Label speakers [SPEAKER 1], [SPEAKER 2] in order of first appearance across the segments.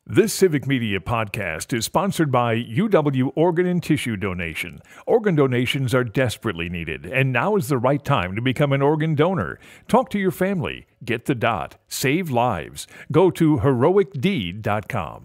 [SPEAKER 1] This Civic Media podcast is sponsored by UW Organ and Tissue Donation. Organ donations are desperately needed, and now is the right time to become an organ donor. Talk to your family. Get the dot. Save lives. Go to heroicdeed.com.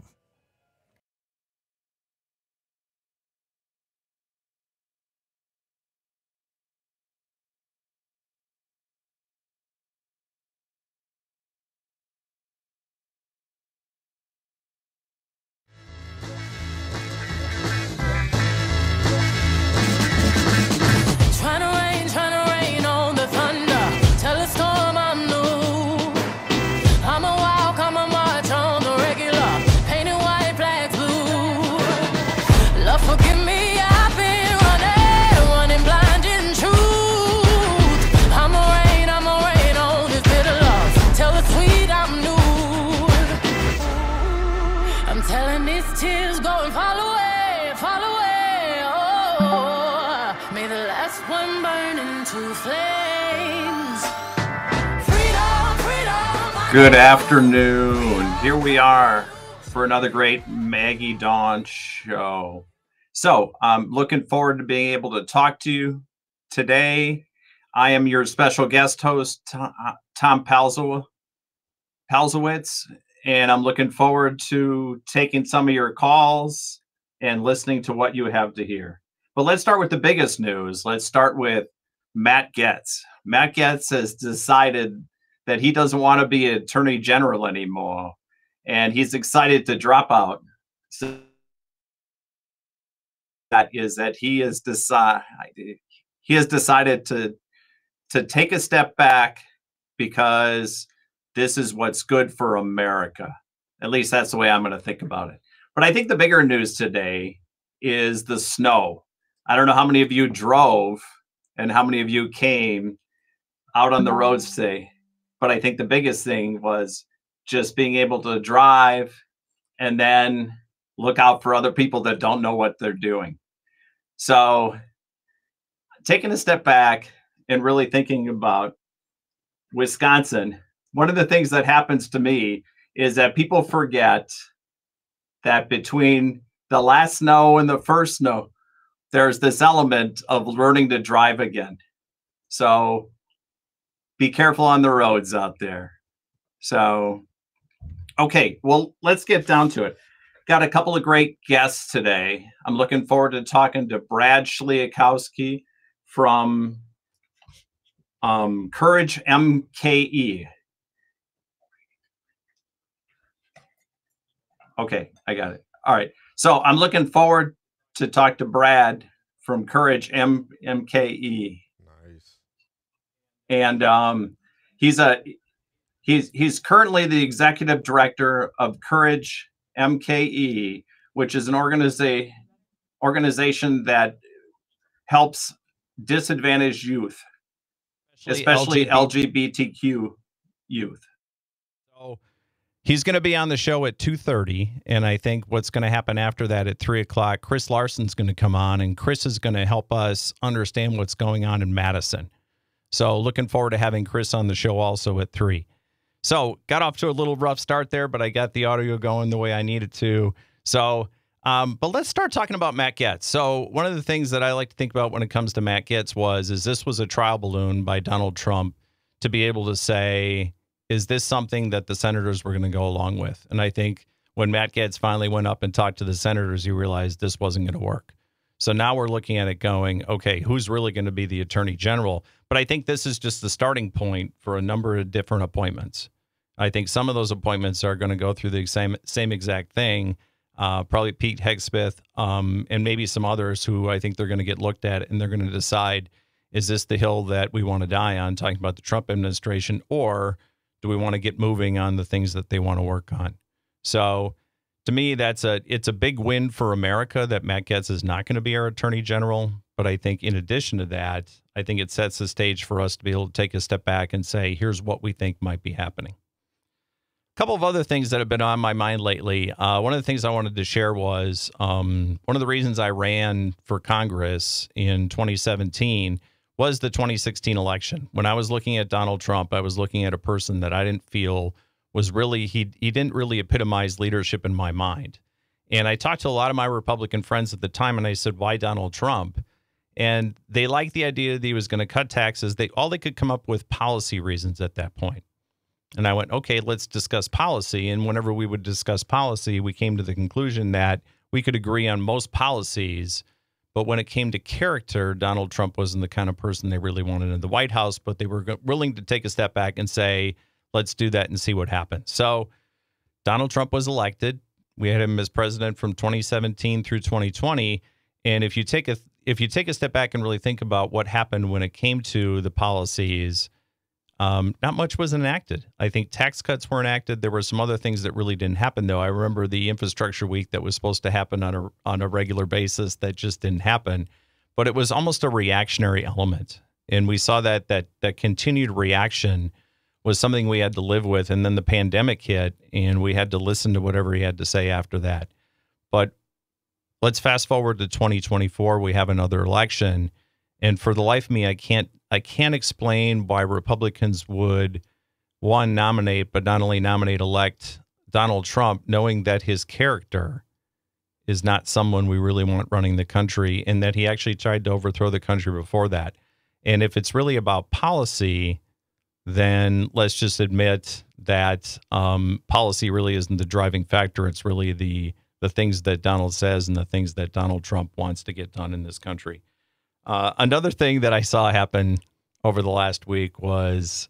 [SPEAKER 2] Good afternoon. Here we are for another great Maggie Dawn show. So I'm looking forward to being able to talk to you today. I am your special guest host, Tom Palsowicz, and I'm looking forward to taking some of your calls and listening to what you have to hear. But let's start with the biggest news. Let's start with Matt Gaetz. Matt Gaetz has decided that he doesn't want to be Attorney General anymore, and he's excited to drop out. So that he has decided to take a step back because this is what's good for America. At least that's the way I'm going to think about it. But I think the bigger news today is the snow. I don't know how many of you drove and how many of you came out on the roads today. But I think the biggest thing was just being able to drive and then look out for other people that don't know what they're doing. So taking a step back and really thinking about Wisconsin, one of the things that happens to me is that people forget that between the last snow and the first snow, there's this element of learning to drive again. So be careful on the roads out there. So, okay, well, let's get down to it. Got a couple of great guests today. I'm looking forward to talking to Brad Schleikowski from Courage MKE. Okay, I got it. All right. So I'm looking forward to talk to Brad from Courage MKE. And he's currently the executive director of Courage MKE, which is an organization that helps disadvantaged youth, especially LGBTQ youth.
[SPEAKER 3] So he's going to be on the show at 2:30, and I think what's going to happen after that at 3 o'clock, Chris Larson's going to come on, and Chris is going to help us understand what's going on in Madison. So looking forward to having Chris on the show also at 3. So got off to a little rough start there, but I got the audio going the way I needed to. So, but let's start talking about Matt Gaetz. So one of the things that I like to think about when it comes to Matt Gaetz is this was a trial balloon by Donald Trump to be able to say, is this something that the senators were going to go along with? And I think when Matt Gaetz finally went up and talked to the senators, he realized this wasn't going to work. So now we're looking at it going, okay, who's really going to be the attorney general? But I think this is just the starting point for a number of different appointments. I think some of those appointments are going to go through the same exact thing. Probably Pete Hegseth and maybe some others who I think they're going to get looked at and they're going to decide, is this the hill that we want to die on, talking about the Trump administration, or do we want to get moving on the things that they want to work on? So to me, it's a big win for America that Matt Gaetz is not going to be our attorney general. But I think in addition to that, I think it sets the stage for us to be able to take a step back and say, here's what we think might be happening. A couple of other things that have been on my mind lately. One of the things I wanted to share was one of the reasons I ran for Congress in 2017 was the 2016 election. When I was looking at Donald Trump, I was looking at a person that I didn't feel was really, he didn't really epitomize leadership in my mind. And I talked to a lot of my Republican friends at the time, and I said, why Donald Trump? And they liked the idea that he was going to cut taxes. All they could come up with policy reasons at that point. And I went, okay, let's discuss policy. And whenever we would discuss policy, we came to the conclusion that we could agree on most policies. But when it came to character, Donald Trump wasn't the kind of person they really wanted in the White House, but they were willing to take a step back and say, let's do that and see what happens. So Donald Trump was elected. We had him as president from 2017 through 2020. And if you take a step back and really think about what happened when it came to the policies, not much was enacted. I think tax cuts were enacted. There were some other things that really didn't happen, though. I remember the infrastructure week that was supposed to happen on a regular basis that just didn't happen. But it was almost a reactionary element. And we saw that continued reaction was something we had to live with. And then the pandemic hit, and we had to listen to whatever he had to say after that. But let's fast forward to 2024. We have another election. And for the life of me, I can't explain why Republicans would, one, nominate, but not only nominate, elect Donald Trump, knowing that his character is not someone we really want running the country, and that he actually tried to overthrow the country before that. And if it's really about policy, then let's just admit that policy really isn't the driving factor. It's really the things that Donald says and the things that Donald Trump wants to get done in this country. Another thing that I saw happen over the last week was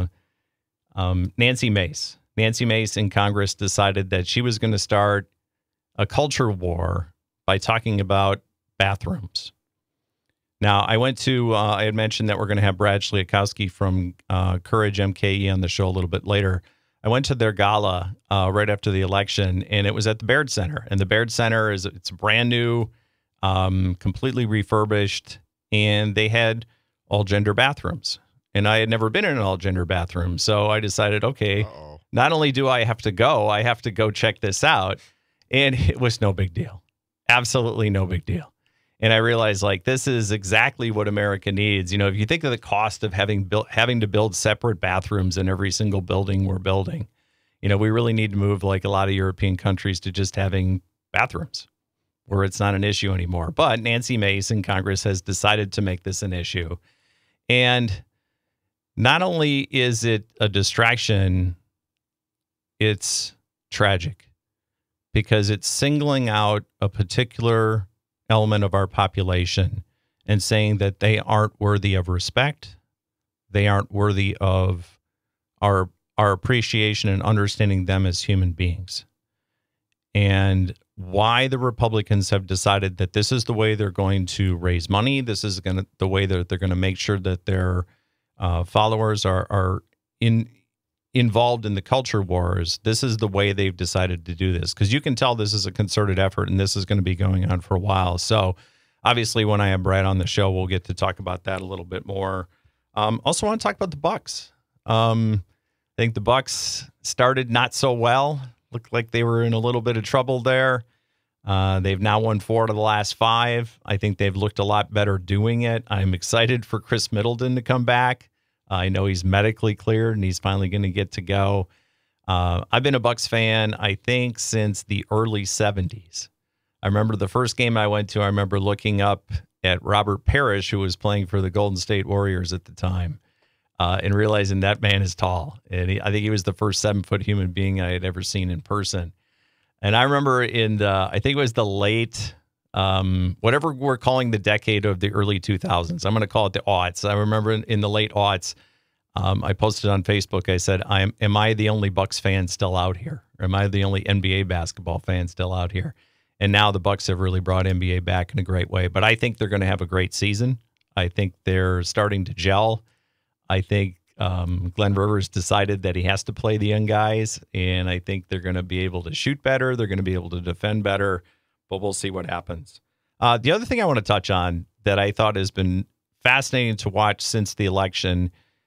[SPEAKER 3] Nancy Mace. Nancy Mace in Congress decided that she was going to start a culture war by talking about bathrooms. Now, I had mentioned that we're going to have Brad Schleikowski from Courage MKE on the show a little bit later. I went to their gala right after the election, and it was at the Baird Center. And the Baird Center it's brand new, completely refurbished, and they had all-gender bathrooms. And I had never been in an all-gender bathroom, so I decided, okay, not only do I have to go check this out, and it was no big deal. Absolutely no big deal. And I realized, like, this is exactly what America needs. You know, if you think of the cost of having to build separate bathrooms in every single building we're building, you know, we really need to move, like a lot of European countries, to just having bathrooms where it's not an issue anymore. But Nancy Mace in Congress has decided to make this an issue. And not only is it a distraction, it's tragic because it's singling out a particular element of our population and saying that they aren't worthy of respect. They aren't worthy of our appreciation and understanding them as human beings. And why the Republicans have decided that this is the way they're going to raise money. This is the way that they're going to make sure that their followers are involved in the culture wars. This is the way they've decided to do this, because you can tell this is a concerted effort and this is going to be going on for a while. So obviously when I have Brad on the show, we'll get to talk about that a little bit more. Also want to talk about the Bucks. I think the Bucks started not so well. Looked like they were in a little bit of trouble there. They've now won 4 out of the last 5. I think they've looked a lot better doing it. I'm excited for Chris Middleton to come back. I know he's medically cleared and he's finally going to get to go. I've been a Bucks fan, I think, since the early 70s. I remember the first game I went to, I remember looking up at Robert Parrish, who was playing for the Golden State Warriors at the time, and realizing that man is tall. And I think he was the first 7-foot human being I had ever seen in person. And I remember I think it was the late, whatever we're calling the decade of the early 2000s. I'm going to call it the aughts. I remember in the late aughts, I posted on Facebook, I said, am I the only Bucks fan still out here? Or am I the only NBA basketball fan still out here? And now the Bucks have really brought NBA back in a great way. But I think they're going to have a great season. I think they're starting to gel. I think Glenn Rivers decided that he has to play the young guys, and I think they're going to be able to shoot better. They're going to be able to defend better, but we'll see what happens. The other thing I want to touch on that I thought has been fascinating to watch since the election,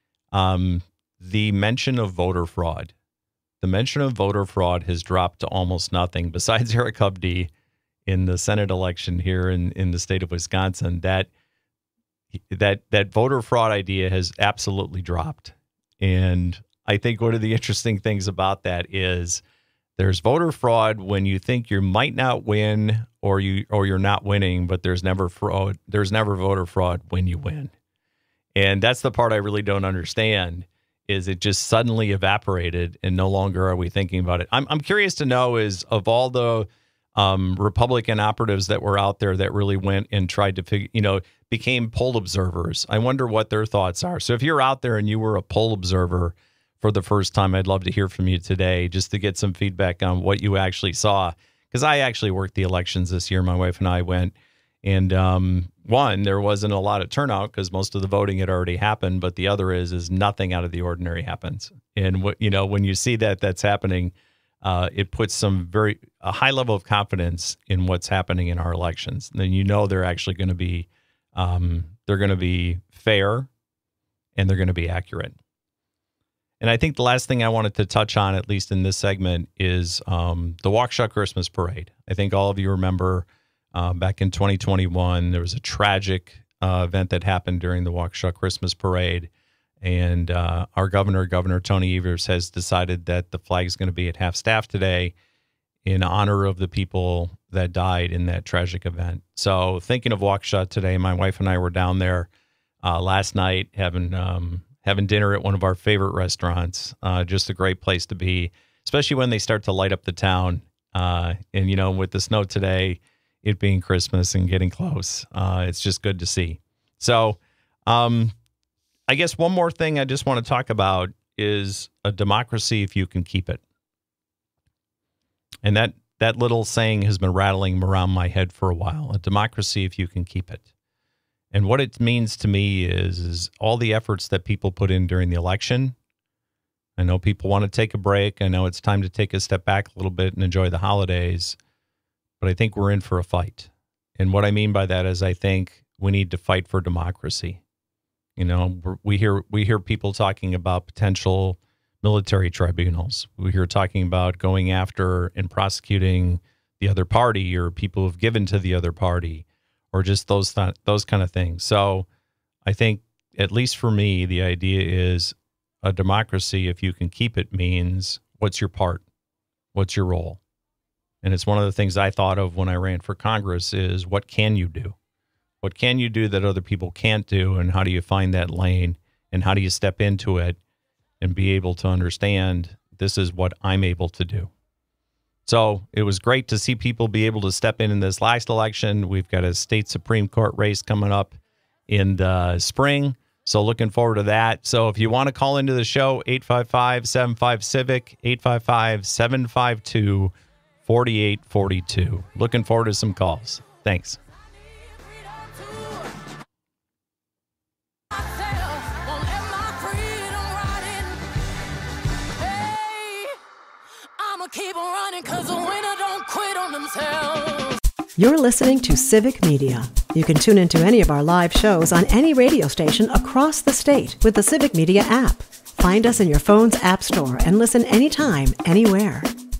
[SPEAKER 3] the mention of voter fraud. The mention of voter fraud has dropped to almost nothing besides Eric Hubdy in the Senate election here in the state of Wisconsin. That voter fraud idea has absolutely dropped. And I think one of the interesting things about that is there's voter fraud when you think you might not win or you're not winning, but there's never fraud. There's never voter fraud when you win. And that's the part I really don't understand, is it just suddenly evaporated and no longer are we thinking about it. I'm curious to know, is of all the Republican operatives that were out there that really went and tried to became poll observers, I wonder what their thoughts are. So if you're out there and you were a poll observer for the first time, I'd love to hear from you today, just to get some feedback on what you actually saw. Because I actually worked the elections this year. My wife and I went, and one, there wasn't a lot of turnout because most of the voting had already happened. But the other is nothing out of the ordinary happens. And when you see that's happening, it puts a high level of confidence in what's happening in our elections. And then they're actually going to be fair, and they're going to be accurate. And I think the last thing I wanted to touch on, at least in this segment, is the Walkshut Christmas Parade. I think all of you remember back in 2021, there was a tragic event that happened during the Walkshut Christmas Parade. And our Governor Tony Evers, has decided that the flag is going to be at half-staff today in honor of the people that died in that tragic event. So thinking of Walkshut today, my wife and I were down there last night having dinner at one of our favorite restaurants. Just a great place to be, especially when they start to light up the town. And with the snow today, it being Christmas and getting close, it's just good to see. So I guess one more thing I just want to talk about is a democracy if you can keep it. And that little saying has been rattling around my head for a while, a democracy if you can keep it. And what it means to me is all the efforts that people put in during the election. I know people want to take a break. I know it's time to take a step back a little bit and enjoy the holidays. But I think we're in for a fight. And what I mean by that is I think we need to fight for democracy. We hear people talking about potential military tribunals. We hear talking about going after and prosecuting the other party or people who've given to the other party, or just those kind of things. So I think, at least for me, the idea is a democracy, if you can keep it, means what's your part? What's your role? And it's one of the things I thought of when I ran for Congress is, what can you do? What can you do that other people can't do? And how do you find that lane? And how do you step into it and be able to understand this is what I'm able to do? So it was great to see people be able to step in this last election. We've got a state Supreme Court race coming up in the spring. So looking forward to that. So if you want to call into the show, 855-75-CIVIC, 855-752-4842. Looking forward to some calls. Thanks.
[SPEAKER 4] Keep on running, 'cause the winner don't quit on themselves.
[SPEAKER 5] You're listening to Civic Media. You can tune into any of our live shows on any radio station across the state with the Civic Media app. Find us in your phone's app store and listen anytime, anywhere.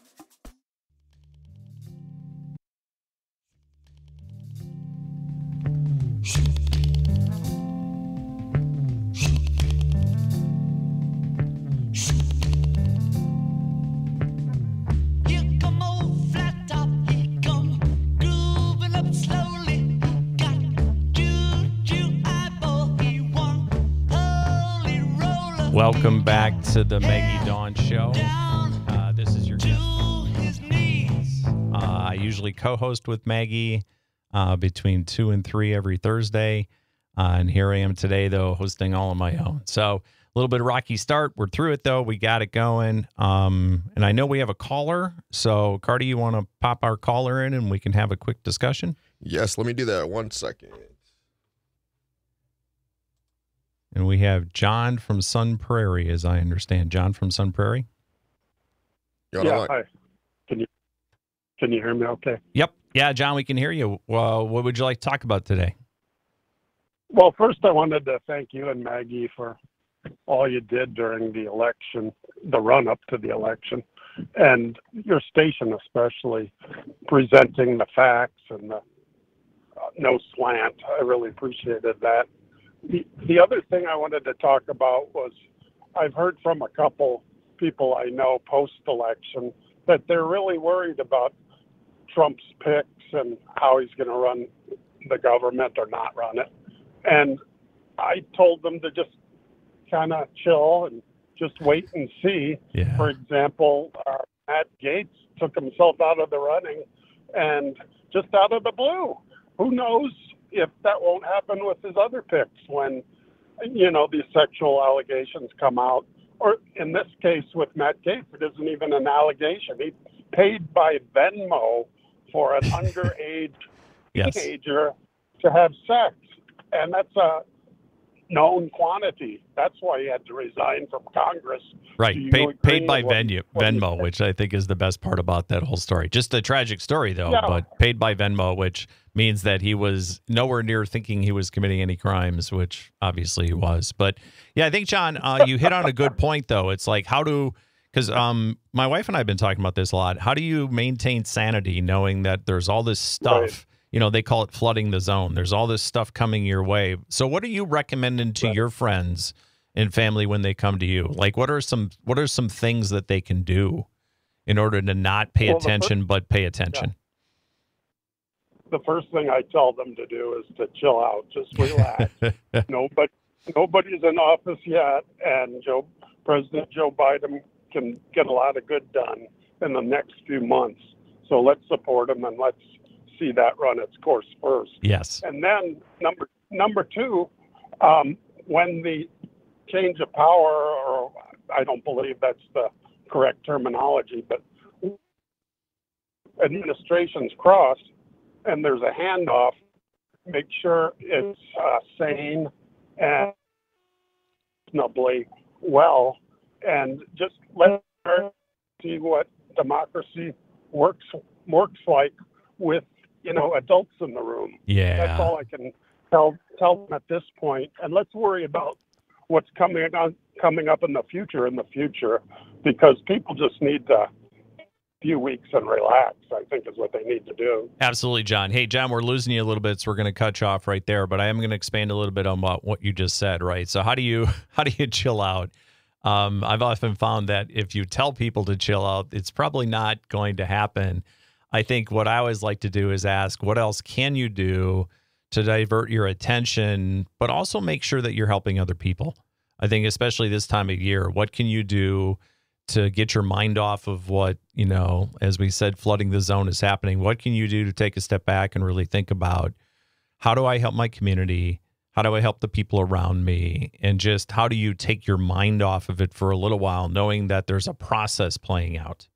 [SPEAKER 3] Welcome back to the Maggie Dawn Show. This is your guest. I usually co-host with Maggie between 2 and 3 every Thursday. And here I am today, though, hosting all on my own. So a little bit of rocky start. We're through it, though. We got it going. And I know we have a caller. So, Cardi, you want to pop our caller in and we can have a quick discussion?
[SPEAKER 6] Yes, let me do that. 1 second.
[SPEAKER 3] And we have John from Sun Prairie, as I understand. John from Sun Prairie?
[SPEAKER 7] Yeah, hi. Can you hear me okay?
[SPEAKER 3] Yep. Yeah, John, we can hear you. Well, what would you like to talk about today?
[SPEAKER 7] Well, first I wanted to thank you and Maggie for all you did during the election, the run-up to the election, and your station especially, presenting the facts and the no slant. I really appreciated that. The other thing I wanted to talk about was I've heard from a couple people I know post-election that they're really worried about Trump's picks and how he's going to run the government or not run it. And I told them to just kind of chill and just wait and see.
[SPEAKER 3] Yeah.
[SPEAKER 7] For example, Matt Gaetz took himself out of the running and just out of the blue. Who knows if that won't happen with his other picks when, you know, these sexual allegations come out. Or in this case with Matt Gaetz, it isn't even an allegation. He paid by Venmo for an underage teenager to have sex. And that's a known quantity. That's why he had to resign from Congress.
[SPEAKER 3] Right. Paid by Venmo, which I think is the best part about that whole story. Just a tragic story, though, but paid by Venmo, which means that he was nowhere near thinking he was committing any crimes, which obviously he was. But yeah, I think, John, you hit on a good point, though. It's like, because my wife and I have been talking about this a lot. How do you maintain sanity knowing that there's all this stuff? Right. You know, they call it flooding the zone. There's all this stuff coming your way. So what are you recommending to your friends and family when they come to you? Like, what are some things that they can do in order to not pay attention, but pay attention?
[SPEAKER 7] The first thing I tell them to do is to chill out, just relax. Nobody's in office yet, and President Joe Biden can get a lot of good done in the next few months. So let's support him and let's see that run its course first.
[SPEAKER 3] Yes.
[SPEAKER 7] And then number two, when the change of power, or I don't believe that's the correct terminology, but administrations cross and there's a handoff, make sure it's sane and reasonably well, and just let her see what democracy works like with, you know, adults in the room.
[SPEAKER 3] Yeah.
[SPEAKER 7] That's all I can tell them at this point. And let's worry about what's coming up in the future, because people just need a few weeks and relax, I think, is what they need to do.
[SPEAKER 3] Absolutely, John. Hey, John, we're losing you a little bit, so we're going to cut you off right there, but I am going to expand a little bit on what you just said, right? So how do you chill out? I've often found that if you tell people to chill out, it's probably not going to happen. I think what I always like to do is ask, what else can you do to divert your attention, but also make sure that you're helping other people? I think especially this time of year, what can you do to get your mind off of what, you know, as we said, flooding the zone is happening? What can you do to take a step back and really think about, how do I help my community? How do I help the people around me? And just how do you take your mind off of it for a little while, knowing that there's a process playing out?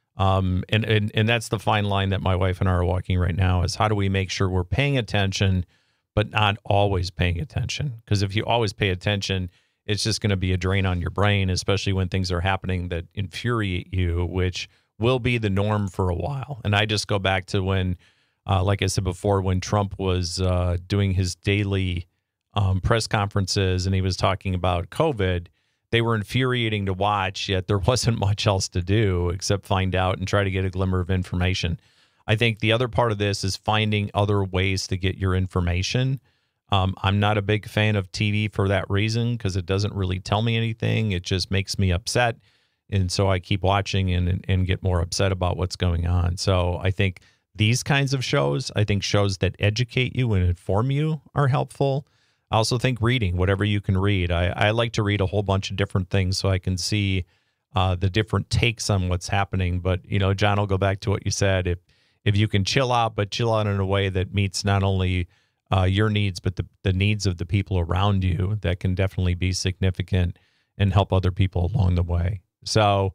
[SPEAKER 3] And that's the fine line that my wife and I are walking right now, is how do we make sure we're paying attention, but not always paying attention? Because if you always pay attention, it's just going to be a drain on your brain, especially when things are happening that infuriate you, which will be the norm for a while. And I just go back to when, like I said before, when Trump was doing his daily press conferences and he was talking about COVID, they were infuriating to watch, yet there wasn't much else to do except find out and try to get a glimmer of information. I think the other part of this is finding other ways to get your information. I'm not a big fan of TV for that reason, because it doesn't really tell me anything. It just makes me upset. And so I keep watching and get more upset about what's going on. So I think these kinds of shows, shows that educate you and inform you are helpful. I also think reading, whatever you can read. I like to read a whole bunch of different things so I can see the different takes on what's happening. But, you know, John, I'll go back to what you said. If you can chill out, but chill out in a way that meets not only your needs, but the needs of the people around you, that can definitely be significant and help other people along the way. So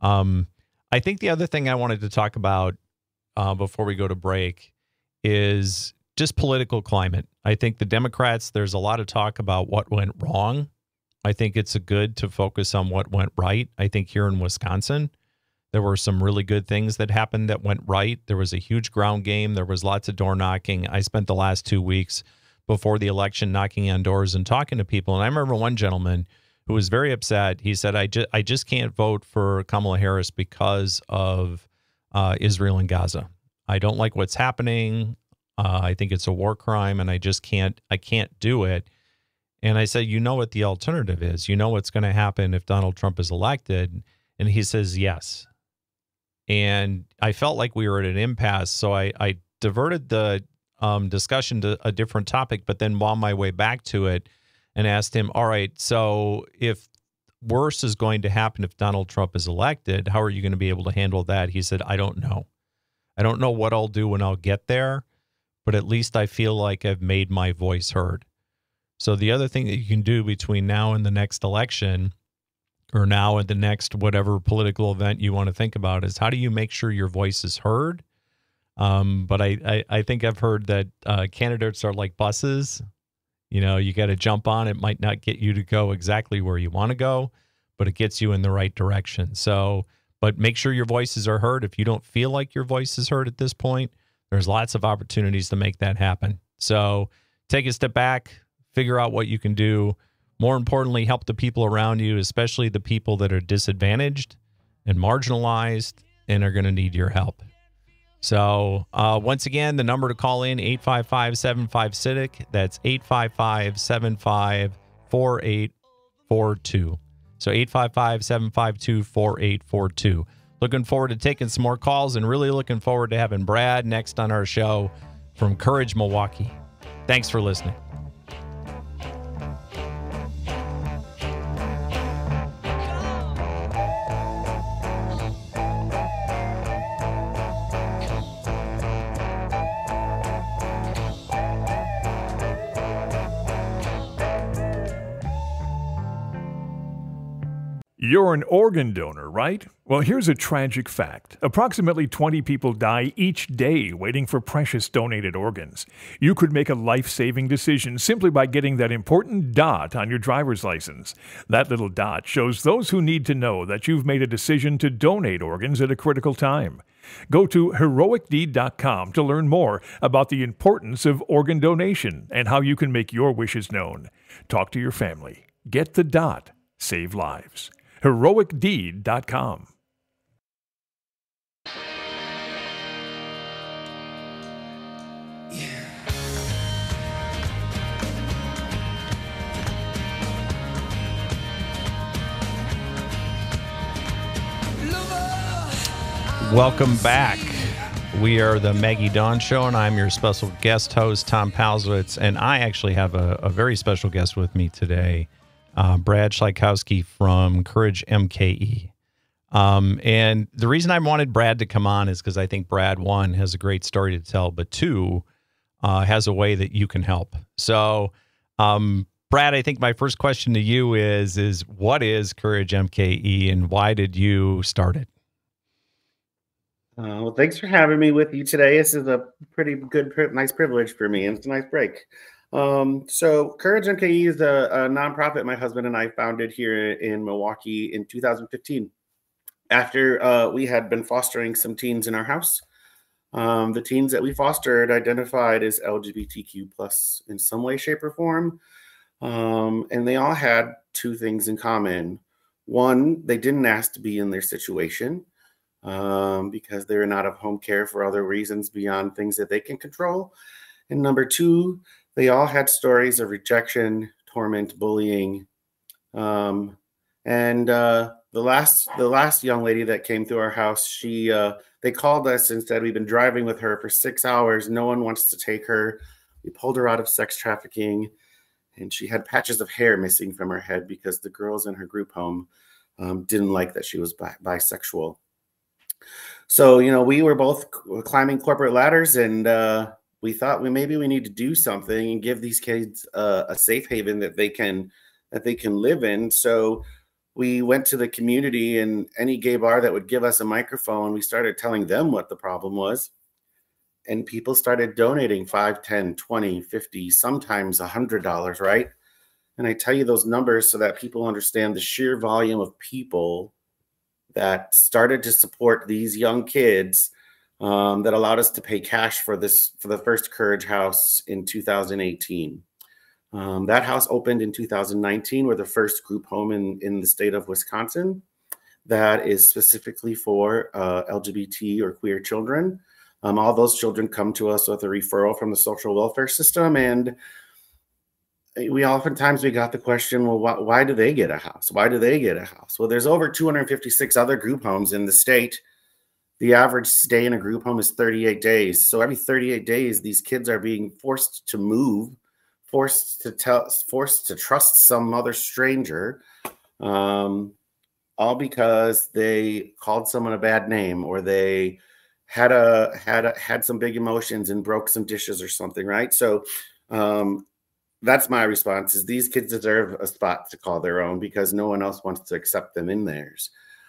[SPEAKER 3] I think the other thing I wanted to talk about before we go to break is just political climate. I think the Democrats, there's a lot of talk about what went wrong. I think it's good to focus on what went right. I think here in Wisconsin, there were some really good things that happened that went right. There was a huge ground game. There was lots of door knocking. I spent the last 2 weeks before the election knocking on doors and talking to people. And I remember one gentleman who was very upset. He said, I just can't vote for Kamala Harris because of Israel and Gaza. I don't like what's happening. I think it's a war crime, and I can't do it. And I said, you know what the alternative is? You know what's going to happen if Donald Trump is elected? And he says, yes. And I felt like we were at an impasse. So I diverted the discussion to a different topic, but then wound my way back to it and asked him, all right, so if worse is going to happen if Donald Trump is elected, how are you going to be able to handle that? He said, I don't know. I don't know what I'll do when I'll get there, but at least I feel like I've made my voice heard. So the other thing that you can do between now and the next election, or now and the next whatever political event you want to think about, is how do you make sure your voice is heard? But I think I've heard that candidates are like buses. You know, you got to jump on. It might not get you to go exactly where you want to go, but it gets you in the right direction. So, but make sure your voices are heard. If you don't feel like your voice is heard at this point, there's lots of opportunities to make that happen. So take a step back, figure out what you can do. More importantly, help the people around you, especially the people that are disadvantaged and marginalized and are going to need your help. So once again, the number to call in, 855-75-CIVIC. That's 855-75-4842. So 855-752-4842. Looking forward to taking some more calls and really looking forward to having Brad next on our show from Courage Milwaukee. Thanks for listening.
[SPEAKER 1] You're an organ donor, right? Well, here's a tragic fact. Approximately 20 people die each day waiting for precious donated organs. You could make a life-saving decision simply by getting that important dot on your driver's license. That little dot shows those who need to know that you've made a decision to donate organs at a critical time. Go to heroicdeed.com to learn more about the importance of organ donation and how you can make your wishes known. Talk to your family. Get the dot. Save lives. heroicdeed.com.
[SPEAKER 3] Welcome back. We are the Maggie Dawn Show, and I'm your special guest host, Tom Palsowicz, and I actually have a very special guest with me today, Brad Schleikowski from Courage MKE. And the reason I wanted Brad to come on is because I think Brad, one, has a great story to tell, but two, has a way that you can help. So, Brad, I think my first question to you is what is Courage MKE and why did you start it?
[SPEAKER 8] Well, thanks for having me with you today. This is a pretty good, nice privilege for me, and it's a nice break. So Courage MKE is a nonprofit my husband and I founded here in Milwaukee in 2015. After we had been fostering some teens in our house. The teens that we fostered identified as LGBTQ plus in some way, shape, or form. And they all had two things in common. One, they didn't ask to be in their situation because they were not of home care for other reasons beyond things that they can control. And number two, they all had stories of rejection, torment, bullying. The last young lady that came through our house, they called us and said, we've been driving with her for 6 hours. No one wants to take her. We pulled her out of sex trafficking, and she had patches of hair missing from her head because the girls in her group home didn't like that she was bisexual. So, we were both climbing corporate ladders, and we thought maybe we need to do something and give these kids a safe haven that they can live in. So we went to the community, and any gay bar that would give us a microphone, we started telling them what the problem was. And people started donating $5, $10, $20, $50, sometimes $100, right? And I tell you those numbers so that people understand the sheer volume of people that started to support these young kids that allowed us to pay cash for the first Courage House in 2018. That house opened in 2019. We're the first group home in the state of Wisconsin that is specifically for LGBT or queer children. All those children come to us with a referral from the social welfare system. And we oftentimes we got the question, well, why do they get a house? Why do they get a house? Well, there's over 256 other group homes in the state. The average stay in a group home is 38 days. So every 38 days, these kids are being forced to move, forced to trust some other stranger, all because they called someone a bad name, or they had some big emotions and broke some dishes or something, right? So that's my response, is these kids deserve a spot to call their own because no one else wants to accept them in theirs.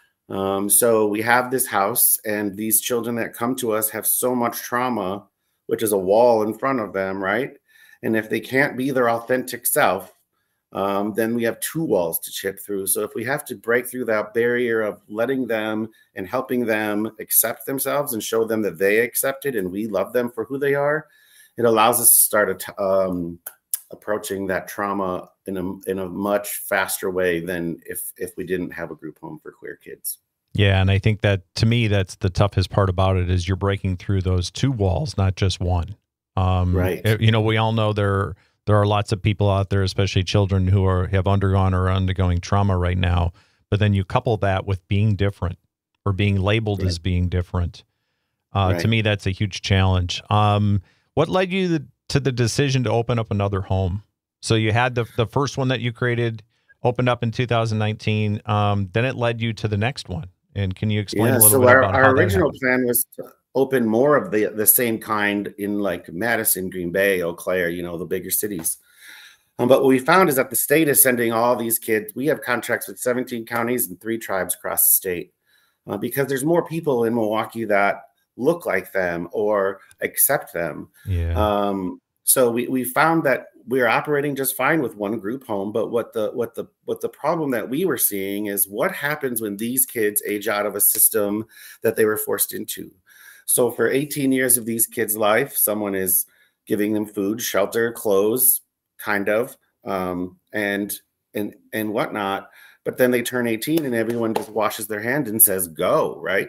[SPEAKER 8] So we have this house, and these children that come to us have so much trauma, which is a wall in front of them, right? And if they can't be their authentic self, then we have two walls to chip through. So if we have to break through that barrier of letting them and helping them accept themselves and show them that they accept it and we love them for who they are, it allows us to start approaching that trauma in a much faster way than if we didn't have a group home for queer kids.
[SPEAKER 3] Yeah, and I think that, to me, that's the toughest part about it, is you're breaking through those two walls, not just one.
[SPEAKER 8] Right.
[SPEAKER 3] You know, we all know there are lots of people out there, especially children, who have undergone or undergoing trauma right now. But then you couple that with being different, or being labeled as being different. To me, that's a huge challenge. What led you to the decision to open up another home? So you had the first one that you created, opened up in 2019. Then it led you to the next one. And can you explain a little bit about how
[SPEAKER 8] our original plan was to open more of the same kind in like Madison, Green Bay, Eau Claire, you know, the bigger cities. But what we found is that the state is sending all these kids. We have contracts with 17 counties and 3 tribes across the state, because there's more people in Milwaukee that look like them or accept them.
[SPEAKER 3] Yeah.
[SPEAKER 8] So we found that we're operating just fine with one group home, but what the problem that we were seeing is what happens when these kids age out of a system that they were forced into. So for 18 years of these kids' life, someone is giving them food, shelter, clothes, kind of, and whatnot. But then they turn 18 and everyone just washes their hand and says, go, right?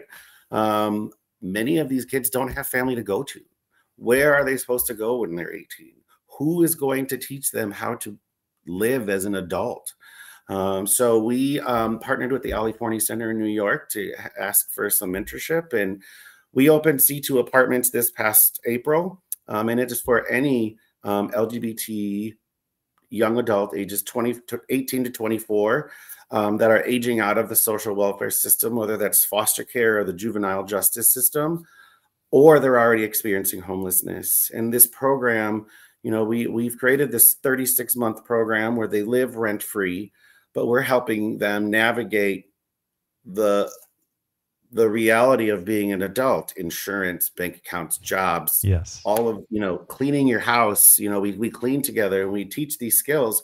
[SPEAKER 8] Many of these kids don't have family to go to. Where are they supposed to go when they're 18? Who is going to teach them how to live as an adult? So we partnered with the Ali Forney Center in New York to ask for some mentorship, and we opened C2 Apartments this past April, and it is for any LGBT young adult ages 18 to 24 that are aging out of the social welfare system, whether that's foster care or the juvenile justice system, or they're already experiencing homelessness. And this program, you know, we've created this 36-month program where they live rent-free, but we're helping them navigate the reality of being an adult: insurance, bank accounts, jobs,
[SPEAKER 3] Yes,
[SPEAKER 8] all of, you know, cleaning your house. You know, we clean together and we teach these skills.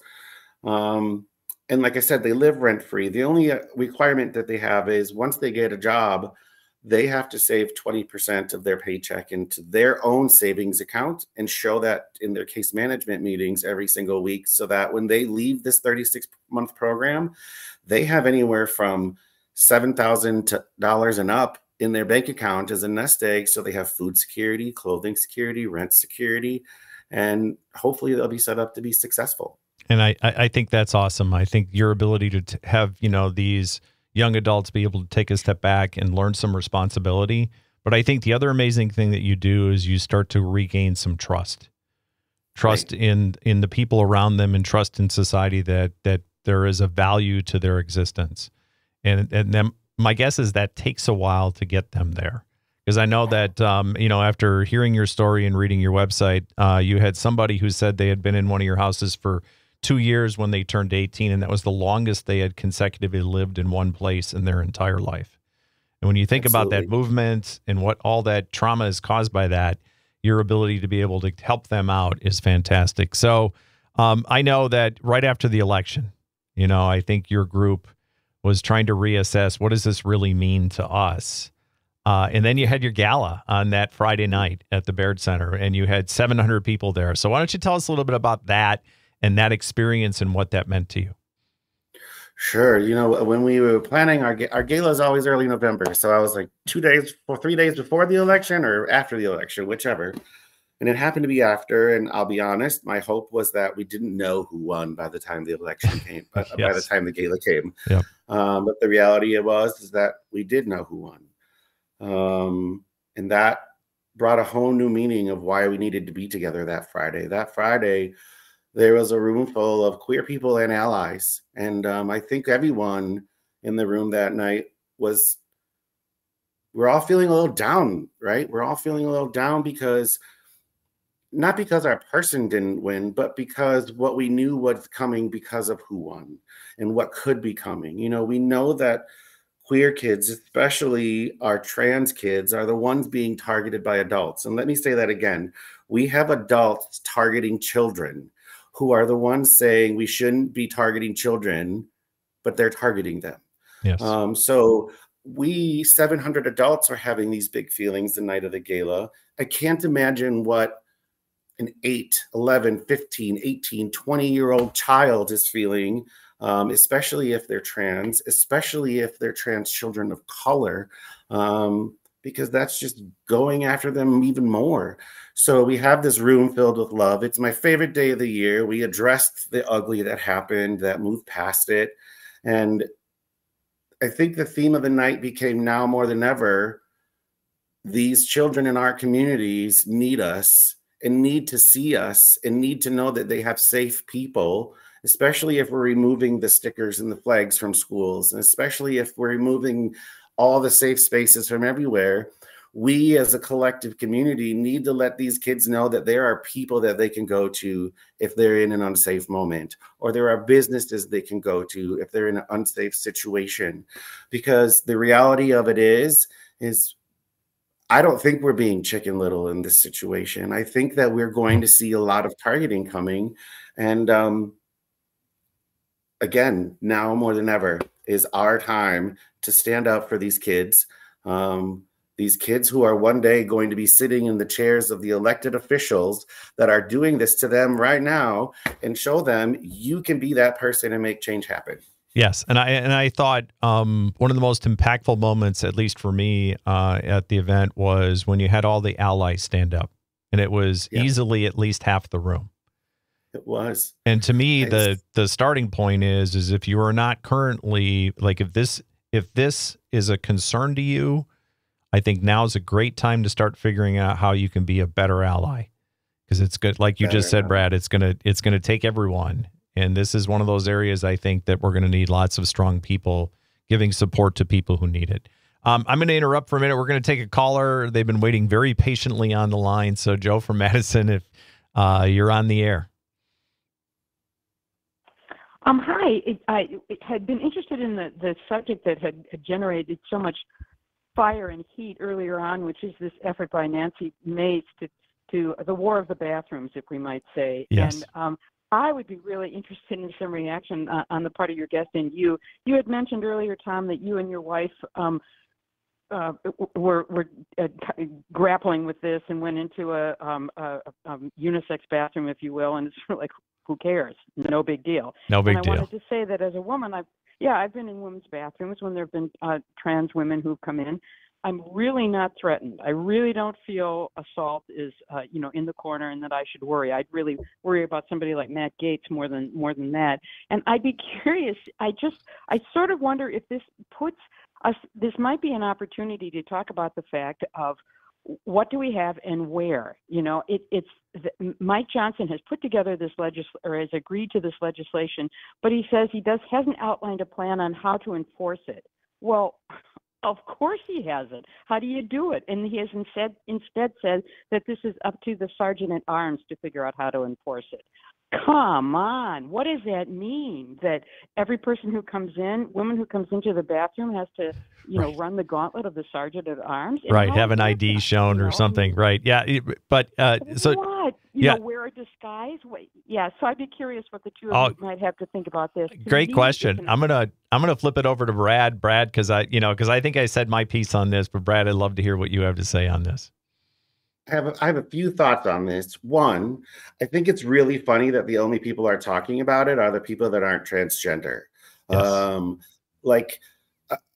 [SPEAKER 8] And like I said, they live rent-free. The only requirement that they have is once they get a job, they have to save 20% of their paycheck into their own savings account and show that in their case management meetings every single week, so that when they leave this 36-month program, they have anywhere from $7,000 and up in their bank account as a nest egg. So they have food security, clothing security, rent security, and hopefully they'll be set up to be successful.
[SPEAKER 3] and I think that's awesome. I think your ability to have, you know, these young adults be able to take a step back and learn some responsibility. But I think the other amazing thing that you do is you start to regain some trust right. in the people around them, and trust in society that there is a value to their existence. And then my guess is that takes a while to get them there. Because I know that, you know, after hearing your story and reading your website, you had somebody who said they had been in one of your houses for 2 years when they turned 18, and that was the longest they had consecutively lived in one place in their entire life. And when you think about that movement and what all that trauma is caused by that, your ability to be able to help them out is fantastic. So I know that right after the election, you know, I think your group was trying to reassess, what does this really mean to us? And then you had your gala on that Friday night at the Baird Center, and you had 700 people there. So why don't you tell us a little bit about that and that experience and what that meant to you?
[SPEAKER 8] Sure. You know, when we were planning our gala is always early November. So I was like 3 days before the election or after the election, whichever. And it happened to be after, and I'll be honest, my hope was that we didn't know who won by the time the election came, by the time the gala came.
[SPEAKER 3] Yeah.
[SPEAKER 8] But the reality is that we did know who won. And that brought a whole new meaning of why we needed to be together that Friday. That Friday, there was a room full of queer people and allies. And I think everyone in the room that night we're all feeling a little down, right? We're all feeling a little down because not because our person didn't win, but because what we knew was coming because of who won and what could be coming. You know, we know that queer kids, especially our trans kids, are the ones being targeted by adults. And let me say that again. We have adults targeting children who are the ones saying we shouldn't be targeting children, but they're targeting them.
[SPEAKER 3] Yes.
[SPEAKER 8] So we 700 adults are having these big feelings the night of the gala. I can't imagine what an 8, 11, 15, 18, 20-year-old child is feeling, especially if they're trans, especially if they're trans children of color, because that's just going after them even more. So we have this room filled with love. It's my favorite day of the year. We addressed the ugly that happened, that moved past it. And I think the theme of the night became, now more than ever, these children in our communities need us and need to see us and need to know that they have safe people, especially if we're removing the stickers and the flags from schools, and especially if we're removing all the safe spaces from everywhere. We as a collective community need to let these kids know that there are people that they can go to if they're in an unsafe moment, or there are businesses they can go to if they're in an unsafe situation. Because the reality of it is I don't think we're being Chicken Little in this situation. I think that we're going to see a lot of targeting coming. And again, now more than ever is our time to stand up for these kids. These kids who are one day going to be sitting in the chairs of the elected officials that are doing this to them right now, and show them you can be that person and make change happen.
[SPEAKER 3] Yes, and I thought one of the most impactful moments, at least for me, at the event was when you had all the allies stand up, and it was easily at least half the room.
[SPEAKER 8] It was.
[SPEAKER 3] And to me, the starting point is if you are not currently, like, if this is a concern to you, I think now is a great time to start figuring out how you can be a better ally, because it's good. Like you just said, Brad, it's gonna take everyone. And this is one of those areas I think that we're going to need lots of strong people giving support to people who need it. I'm going to interrupt for a minute. We're going to take a caller. They've been waiting very patiently on the line. So Joe from Madison, if you're on the air.
[SPEAKER 9] Hi. I had been interested in the subject that had generated so much fire and heat earlier on, which is this effort by Nancy Mace to the war of the bathrooms, if we might say.
[SPEAKER 3] Yes.
[SPEAKER 9] And I would be really interested in some reaction on the part of your guest and you. You had mentioned earlier, Tom, that you and your wife were grappling with this and went into a unisex bathroom, if you will, and it's sort of like, who cares? No big deal.
[SPEAKER 3] No big
[SPEAKER 9] deal. I wanted to say that as a woman, I've been in women's bathrooms when there have been trans women who've come in. I'm really not threatened. I really don't feel assault is, in the corner and that I should worry. I'd really worry about somebody like Matt Gaetz more than that. And I'd be curious. I sort of wonder if this puts us, this might be an opportunity to talk about the fact of what do we have and where. Mike Johnson has put together this has agreed to this legislation, but he says he hasn't outlined a plan on how to enforce it. Well, of course he hasn't. How do you do it? And he has instead said that this is up to the sergeant at arms to figure out how to enforce it. Come on. What does that mean? That every person who comes in, woman who comes into the bathroom has to, run the gauntlet of the sergeant at arms?
[SPEAKER 3] Right. Have an ID shown or something. Right. Yeah. But so
[SPEAKER 9] what? Wear a disguise? Wait. Yeah. So I'd be curious what the two of you might have to think about this.
[SPEAKER 3] Great question. I'm gonna flip it over to Brad, because I think I said my piece on this, but Brad, I'd love to hear what you have to say on this.
[SPEAKER 8] I have a few thoughts on this. One, I think it's really funny that the only people are talking about it are the people that aren't transgender.
[SPEAKER 3] Yes.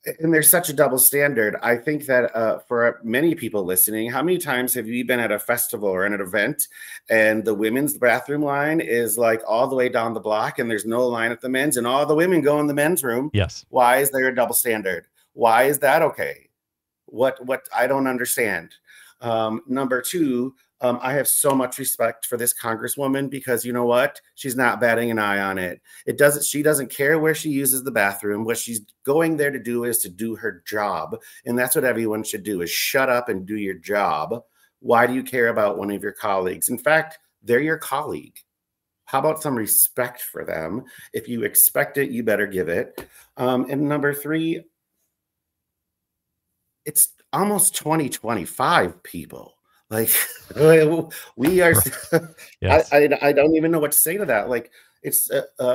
[SPEAKER 8] And there's such a double standard. I think that for many people listening, how many times have you been at a festival or at an event and the women's bathroom line is like all the way down the block and there's no line at the men's and all the women go in the men's room?
[SPEAKER 3] Yes.
[SPEAKER 8] Why is there a double standard? Why is that okay? What I don't understand. Number two, I have so much respect for this congresswoman because you know what? She's not batting an eye on it. She doesn't care where she uses the bathroom. What she's going there to do is to do her job. And that's what everyone should do is shut up and do your job. Why do you care about one of your colleagues? In fact, they're your colleague. How about some respect for them? If you expect it, you better give it. And number three, it's almost 2025, people. Like we are, yes. I don't even know what to say to that. Like it's,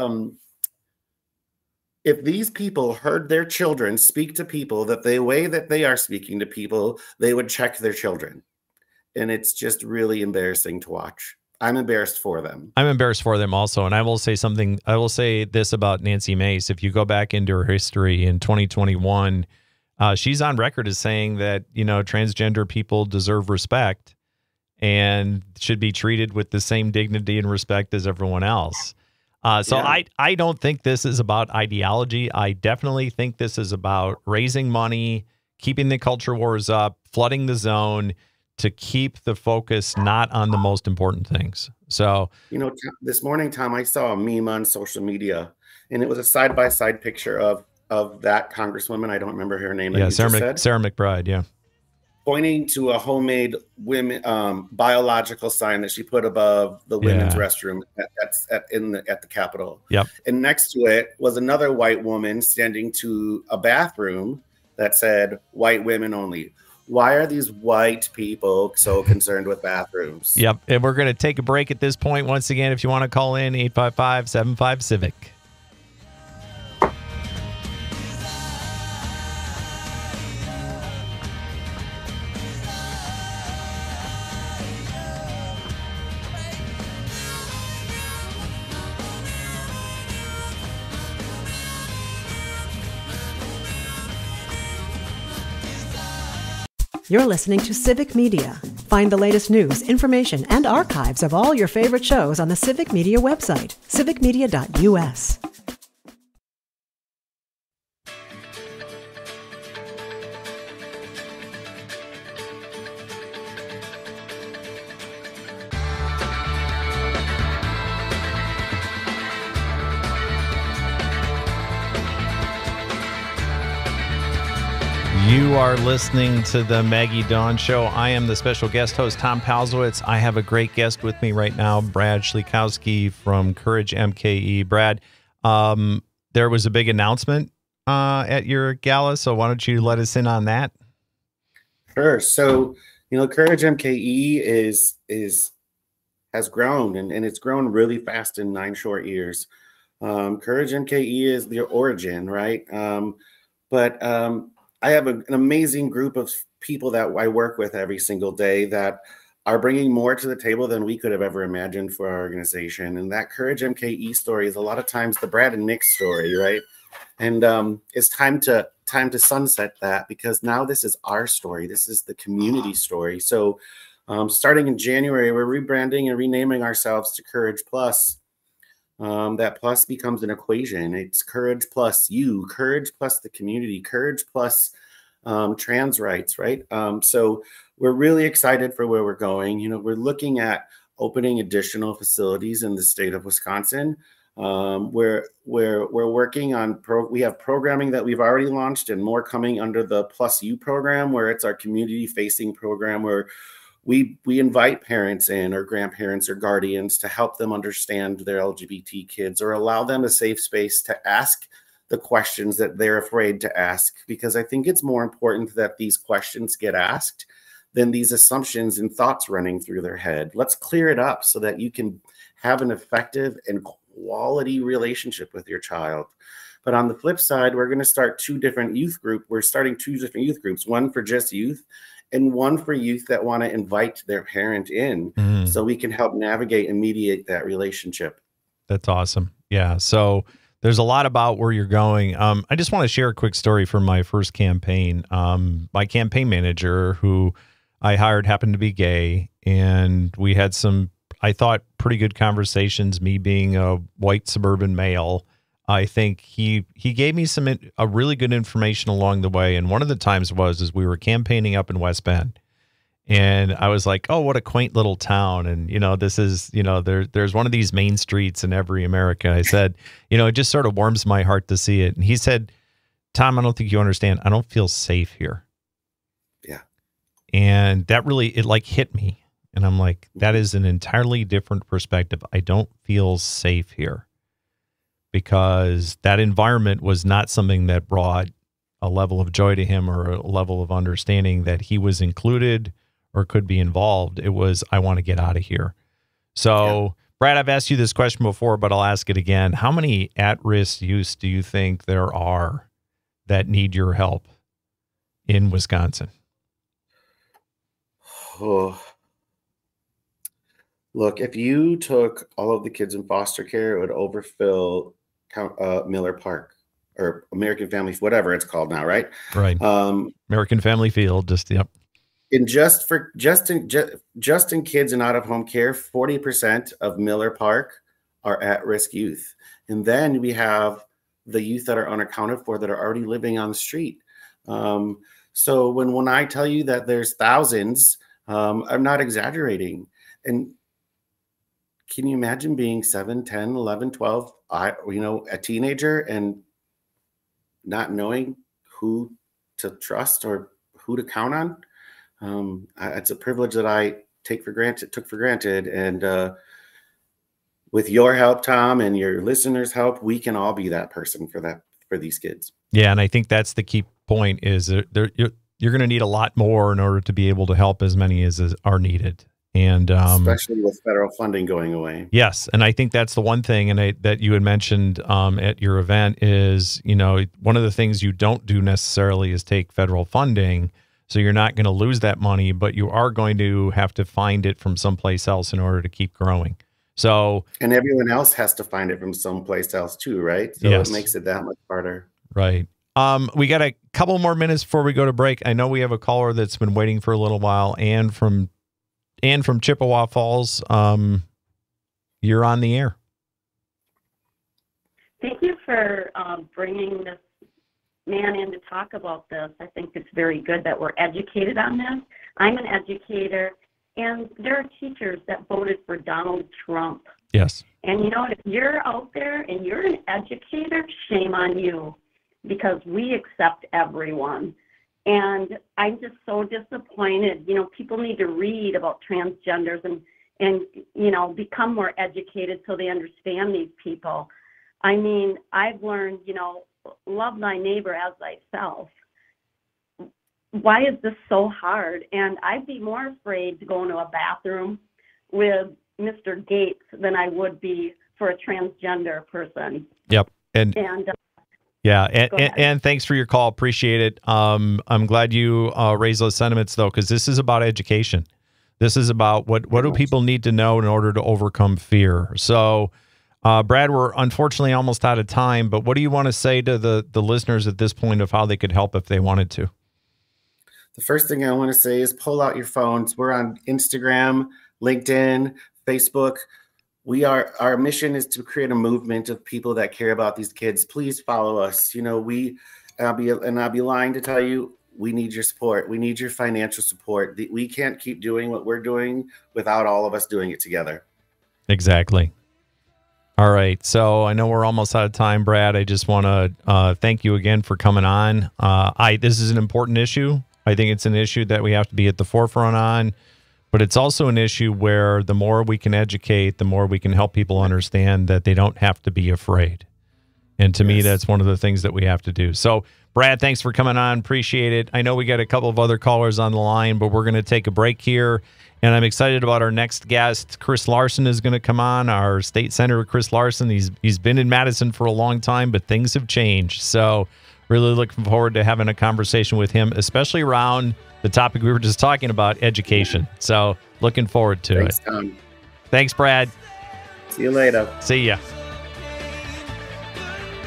[SPEAKER 8] if these people heard their children speak to people the way that they are speaking to people, they would check their children. And it's just really embarrassing to watch. I'm embarrassed for them. I'm
[SPEAKER 3] embarrassed for them also. And I will say something, I will say this about Nancy Mace. If you go back into her history in 2021, she's on record as saying that, you know, transgender people deserve respect and should be treated with the same dignity and respect as everyone else. I don't think this is about ideology. I definitely think this is about raising money, keeping the culture wars up, flooding the zone to keep the focus not on the most important things. So, you know,
[SPEAKER 8] this morning, Tom, I saw a meme on social media and it was a side-by-side picture of that congresswoman. I don't remember her name.
[SPEAKER 3] Yeah, Sarah McBride. Yeah.
[SPEAKER 8] Pointing to a homemade women biological sign that she put above the women's restroom at the Capitol.
[SPEAKER 3] Yep.
[SPEAKER 8] And next to it was another white woman standing to a bathroom that said "white women only." Why are these white people so concerned with bathrooms?
[SPEAKER 3] Yep. And we're going to take a break at this point. Once again, if you want to call in, 855-75-CIVIC.
[SPEAKER 5] You're listening to Civic Media. Find the latest news, information, and archives of all your favorite shows on the Civic Media website, civicmedia.us.
[SPEAKER 3] You are listening to the Maggie Dawn Show. I am the special guest host, Tom Palsowicz. I have a great guest with me right now, Brad Schleikowski from Courage MKE. Brad, there was a big announcement at your gala, so why don't you let us in on that?
[SPEAKER 8] Sure. So, you know, Courage MKE has grown, and it's grown really fast in 9 short years. Courage MKE is the origin, right? I have an amazing group of people that I work with every single day that are bringing more to the table than we could have ever imagined for our organization. And that Courage MKE story is a lot of times the Brad and Nick story, right? And it's time to sunset that because now this is our story. This is the community story. So starting in January, we're rebranding and renaming ourselves to Courage Plus. That plus becomes an equation. It's courage plus you, courage plus the community, courage plus trans rights, right? So we're really excited for where we're going. You know, we're looking at opening additional facilities in the state of Wisconsin. We're working on we have programming that we've already launched and more coming under the Plus You program, where it's our community facing program where we invite parents in or grandparents or guardians to help them understand their LGBT kids or allow them a safe space to ask the questions that they're afraid to ask, because I think it's more important that these questions get asked than these assumptions and thoughts running through their head. Let's clear it up so that you can have an effective and quality relationship with your child. But on the flip side, we're going to start 2 different youth groups. We're starting 2 different youth groups, one for just youth and one for youth that want to invite their parent in so we can help navigate and mediate that relationship.
[SPEAKER 3] That's awesome. Yeah. So There's a lot about where you're going. I just want to share a quick story from my first campaign. My campaign manager, who I hired, happened to be gay, and we had some, I thought, pretty good conversations, me being a white suburban male. I think he gave me a really good information along the way. And one of the times was we were campaigning up in West Bend. And I was like, oh, what a quaint little town. And, this is, there's one of these main streets in every America. I said, it just sort of warms my heart to see it. And he said, Tom, I don't think you understand. I don't feel safe here.
[SPEAKER 8] Yeah.
[SPEAKER 3] And that really, it like hit me. And I'm like, that is an entirely different perspective. I don't feel safe here, because that environment was not something that brought a level of joy to him or a level of understanding that he was included or could be involved. It was, I want to get out of here. So, Brad, I've asked you this question before, but I'll ask it again. How many at-risk youths do you think there are that need your help in Wisconsin?
[SPEAKER 8] Oh. Look, if you took all of the kids in foster care, it would overfill Miller Park or American Family, whatever it's called now, right?
[SPEAKER 3] Right. American Family Field, yep.
[SPEAKER 8] And just in kids in out-of-home care, 40% of Miller Park are at-risk youth. And then we have the youth that are unaccounted for that are already living on the street. So when I tell you that there's thousands, I'm not exaggerating. And can you imagine being 7, 10, 11, 12, a teenager and not knowing who to trust or who to count on? It's a privilege that I took for granted. And with your help, Tom, and your listeners' help, we can all be that person for these kids.
[SPEAKER 3] Yeah, and I think that's the key point is you're going to need a lot more in order to be able to help as many as are needed. And
[SPEAKER 8] especially with federal funding going away.
[SPEAKER 3] Yes, and I think that's the one thing that you had mentioned at your event is, one of the things you don't do necessarily is take federal funding. So you're not going to lose that money, but you are going to have to find it from someplace else in order to keep growing. So,
[SPEAKER 8] and everyone else has to find it from someplace else too, right? So
[SPEAKER 3] yes.
[SPEAKER 8] It makes it that much harder.
[SPEAKER 3] Right. We got a couple more minutes before we go to break. I know we have a caller that's been waiting for a little while, and from Chippewa Falls. You're on the air.
[SPEAKER 10] Thank you for bringing this man in to talk about this. I think it's very good that we're educated on this. I'm an educator, and there are teachers that voted for Donald Trump.
[SPEAKER 3] Yes.
[SPEAKER 10] And if you're out there and you're an educator, shame on you, because we accept everyone. And I'm just so disappointed. People need to read about transgenders and become more educated so they understand these people. I mean, I've learned, love thy neighbor as thyself. Why is this so hard? And I'd be more afraid to go into a bathroom with Mr. Gaetz than I would be for a transgender person.
[SPEAKER 3] Yep. And thanks for your call. Appreciate it. I'm glad you raised those sentiments, though, because this is about education. This is about what do people need to know in order to overcome fear. So, Brad, we're unfortunately almost out of time, but what do you want to say to the listeners at this point of how they could help if they wanted to?
[SPEAKER 8] The first thing I want to say is pull out your phones. We're on Instagram, LinkedIn, Facebook. Our mission is to create a movement of people that care about these kids. Please follow us. I'll be lying to tell you, we need your support. We need your financial support. We can't keep doing what we're doing without all of us doing it together.
[SPEAKER 3] Exactly. All right. So I know we're almost out of time, Brad. I just want to thank you again for coming on. This is an important issue. I think it's an issue that we have to be at the forefront on. But it's also an issue where the more we can educate, the more we can help people understand that they don't have to be afraid. And to me, that's one of the things that we have to do. So, Brad, thanks for coming on. Appreciate it. I know we got a couple of other callers on the line, but we're going to take a break here. And I'm excited about our next guest. Chris Larson is going to come on, our state senator, Chris Larson. He's been in Madison for a long time, but things have changed. So really looking forward to having a conversation with him, especially around the topic we were just talking about, education. So looking forward to it.
[SPEAKER 8] Tom.
[SPEAKER 3] Thanks, Brad.
[SPEAKER 8] See you later.
[SPEAKER 3] See ya.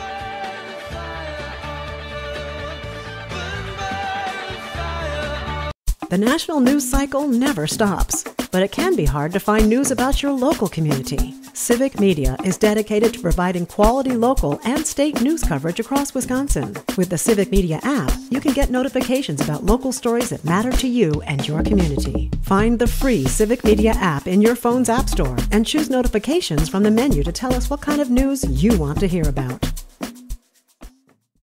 [SPEAKER 5] The national news cycle never stops, but it can be hard to find news about your local community. Civic Media is dedicated to providing quality local and state news coverage across Wisconsin. With the Civic Media app, you can get notifications about local stories that matter to you and your community. Find the free Civic Media app in your phone's app store and choose notifications from the menu to tell us what kind of news you want to hear about.